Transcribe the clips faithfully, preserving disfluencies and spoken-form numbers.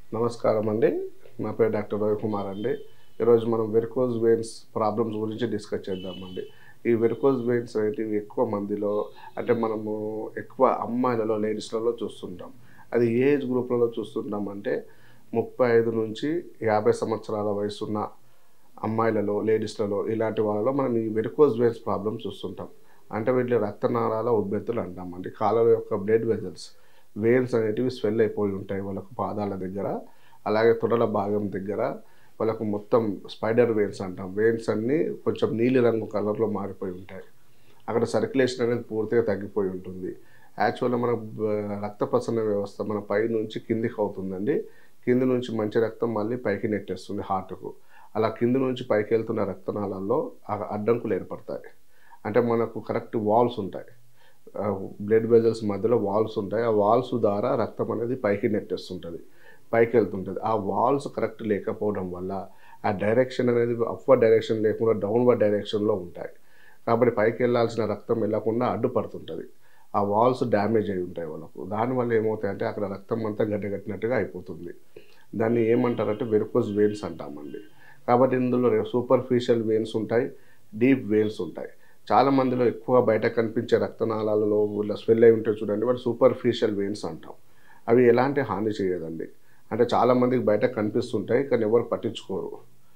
నమస్కారం అండి. నా పేరు డాక్టర్ రవి కుమార్ అండి. ఈరోజు మనం వెరికోజ్ వెయిన్స్ ప్రాబ్లమ్స్ గురించి డిస్కస్ చేద్దామండి. ఈ వెరికోజ్ వెయిన్స్ అనేటివి ఎక్కువ మందిలో అంటే మనము ఎక్కువ అమ్మాయిలలో, లేడీస్‌లలో చూస్తుంటాం. అది ఏ ఏజ్ గ్రూప్‌లలో చూస్తుంటామంటే ముప్పై ఐదు నుంచి యాభై సంవత్సరాల వయసున్న అమ్మాయిలలో, లేడీస్‌లలో ఇలాంటి వాళ్ళలో మనం ఈ వెరికోజ్ వెయిన్స్ ప్రాబ్లమ్ చూస్తుంటాం. అంటే వీటిని రక్తనాళాల ఉబ్బెత్తులు అంటామండి. కాళ్ళ యొక్క బ్లడ్ వెసల్స్ వెయిన్స్ అనేటివి స్వెల్ అయిపోయి ఉంటాయి వాళ్ళకు పాదాల దగ్గర, అలాగే తొడల భాగం దగ్గర వాళ్ళకు మొత్తం స్పైడర్ వెయిన్స్ అంటాం. వెయిన్స్ అన్నీ కొంచెం నీలి రంగు కలర్‌లో మారిపోయి ఉంటాయి. అక్కడ సర్క్యులేషన్ అనేది పూర్తిగా తగ్గిపోయి ఉంటుంది. యాక్చువల్‌గా మన బ రక్త ప్రసరణ వ్యవస్థ మన పై నుంచి కిందికి అవుతుందండి. కింది నుంచి మంచి రక్తం మళ్ళీ పైకి నెట్టేస్తుంది హార్ట్‌కు. అలా కింది నుంచి పైకి వెళ్తున్న రక్తనాళాల్లో అడ్డంకులు ఏర్పడతాయి. అంటే మనకు కరెక్ట్ వాల్స్ ఉంటాయి. బ్లడ్ వెజల్స్ మధ్యలో వాల్స్ ఉంటాయి. ఆ వాల్స్ ద్వారా రక్తం అనేది పైకి నెట్టేస్తుంటుంది, పైకి వెళ్తుంటుంది. ఆ వాల్స్ కరెక్ట్ లేకపోవడం వల్ల ఆ డైరెక్షన్ అనేది అప్వర్డ్ డైరెక్షన్ లేకుండా డౌన్వర్డ్ డైరెక్షన్లో ఉంటాయి. కాబట్టి పైకి వెళ్ళాల్సిన రక్తం వెళ్ళకుండా అడ్డుపడుతుంటుంది. ఆ వాల్స్ డ్యామేజ్ అయి ఉంటాయి వాళ్ళకు. దానివల్ల ఏమవుతాయంటే అక్కడ రక్తం అంతా గడ్డగట్టినట్టుగా అయిపోతుంది. దాన్ని ఏమంటారంటే వెరికోజ్ వెయిన్స్ అంటామండి. కాబట్టి ఇందులో సూపర్ఫిషియల్ వెయిన్స్ ఉంటాయి, డీప్ వెయిన్స్ ఉంటాయి. చాలా మందిలో ఎక్కువ బయట కనిపించే రక్తనాళాలలో ఇలా స్వెల్ అయి ఉంటాయి చూడండి, వాటి సూపర్ఫిషియల్ వెయిన్స్ అంటాం. అవి ఎలాంటి హాని చేయదండి. అంటే చాలామందికి బయట కనిపిస్తుంటాయి కానీ ఎవరు పట్టించుకోరు.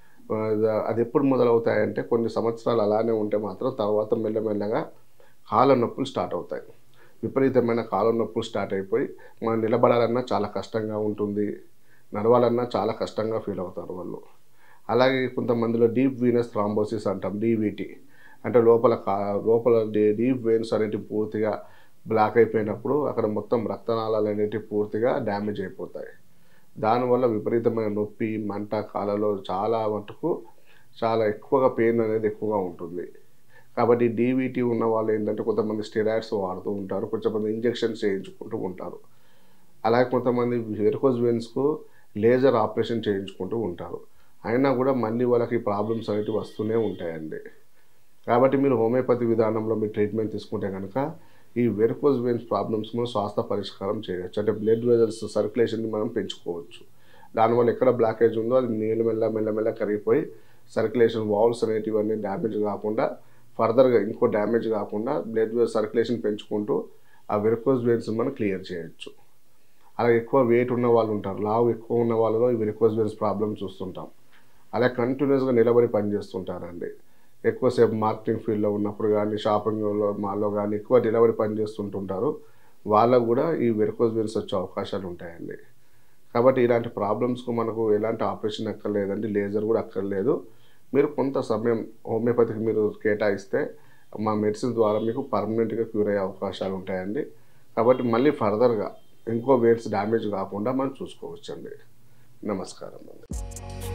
అది ఎప్పుడు మొదలవుతాయంటే కొన్ని సంవత్సరాలు అలానే ఉంటే మాత్రం తర్వాత మెల్లమెల్లగా కాళ్ళ నొప్పులు స్టార్ట్ అవుతాయి. విపరీతమైన కాళ్ళ నొప్పులు స్టార్ట్ అయిపోయి మనం నిలబడాలన్నా చాలా కష్టంగా ఉంటుంది, నడవాలన్నా చాలా కష్టంగా ఫీల్ అవుతారు వాళ్ళు. అలాగే కొంతమందిలో డీప్ వీనస్ థ్రాంబోసిస్ అంటాం, డీవీటీ. అంటే లోపల కా లోపల డీప్ వెయిన్స్ అనేటివి పూర్తిగా బ్లాక్ అయిపోయినప్పుడు అక్కడ మొత్తం రక్తనాళాలు అనేటివి పూర్తిగా డ్యామేజ్ అయిపోతాయి. దానివల్ల విపరీతమైన నొప్పి, మంట, కాళ్ళలో చాలా మటుకు చాలా ఎక్కువగా పెయిన్ అనేది ఎక్కువగా ఉంటుంది. కాబట్టి డీవీటీ ఉన్న వాళ్ళు ఏంటంటే కొంతమంది స్టెరాయిడ్స్ వాడుతూ ఉంటారు, కొంతమంది ఇంజెక్షన్స్ చేయించుకుంటూ ఉంటారు. అలాగే కొంతమంది వెరికోజ్ వెయిన్స్‌కు లేజర్ ఆపరేషన్ చేయించుకుంటూ ఉంటారు. అయినా కూడా మళ్ళీ వాళ్ళకి ప్రాబ్లమ్స్ అనేటివి వస్తూనే ఉంటాయండి. కాబట్టి మీరు హోమియోపతి విధానంలో మీరు ట్రీట్మెంట్ తీసుకుంటే కనుక ఈ వెరికోజ్ వెయిన్స్ ప్రాబ్లమ్స్‌ను శాస్త్ర పరిష్కారం చేయొచ్చు. అంటే బ్లడ్ వెజల్స్ సర్క్యులేషన్‌ని మనం పెంచుకోవచ్చు. దానివల్ల ఎక్కడ బ్లాకేజ్ ఉందో అది నీళ్ళు మెల్ల మెల్లమెల్ల కరిగిపోయి సర్క్యులేషన్ వాల్స్ అనేటివన్నీ డ్యామేజ్ కాకుండా ఫర్దర్‌గా ఇంకో డ్యామేజ్ కాకుండా బ్లడ్ సర్క్యులేషన్ పెంచుకుంటూ ఆ వెరికోజ్ వెయిన్స్ మనం క్లియర్ చేయొచ్చు. అలాగే ఎక్కువ వెయిట్ ఉన్న వాళ్ళు ఉంటారు. లావు ఎక్కువ ఉన్న వాళ్ళలో ఈ వెరికోజ్ వెయిన్స్ ప్రాబ్లమ్ చూస్తుంటాం. అలా కంటిన్యూస్‌గా నిలబడి పనిచేస్తుంటారండి. ఎక్కువసేపు మార్కెటింగ్ ఫీల్డ్లో ఉన్నప్పుడు కానీ, షాపింగ్లో మాల్లో కానీ ఎక్కువ నిలబడి పనిచేస్తుంటుంటారు. వాళ్ళకు కూడా ఈ వెరికోజ్ వెయిన్స్ వచ్చే అవకాశాలు ఉంటాయండి. కాబట్టి ఇలాంటి ప్రాబ్లమ్స్‌కు మనకు ఎలాంటి ఆపరేషన్ అక్కర్లేదండి, లేజర్ కూడా అక్కర్లేదు. మీరు కొంత సమయం హోమియోపతికి మీరు కేటాయిస్తే మా మెడిసిన్ ద్వారా మీకు పర్మనెంట్‌గా క్యూర్ అయ్యే అవకాశాలు ఉంటాయండి. కాబట్టి మళ్ళీ ఫర్దర్‌గా ఇంకో వెయిన్స్ డ్యామేజ్ కాకుండా మనం చూసుకోవచ్చండి. నమస్కారం అండి.